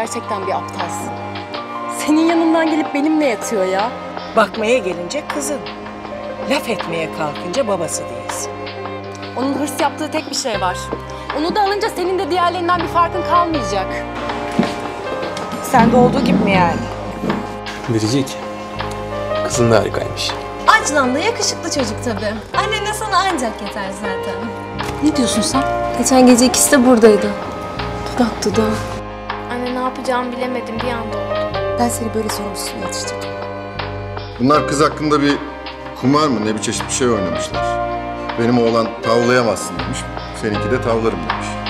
gerçekten bir aptalsın. Senin yanından gelip benimle yatıyor ya. Bakmaya gelince kızın. Laf etmeye kalkınca babası değilsin. Onun hırs yaptığı tek bir şey var. Onu da alınca senin de diğerlerinden bir farkın kalmayacak. Sende olduğu gibi mi yani? Biricik, kızın da harikaymış. Açlan da yakışıklı çocuk tabii. Annene sana ancak yeter zaten. Ne diyorsun sen? Geçen gece ikisi de buradaydı. Dudak dudağa. Anne ne yapacağımı bilemedim bir anda oldu. Ben seni böyle sorumsuz yetiştirdim. Bunlar kız hakkında bir kumar mı ne bir çeşit bir şey oynamışlar. Benim oğlan tavlayamazsın demiş. Seninki de tavlarım demiş.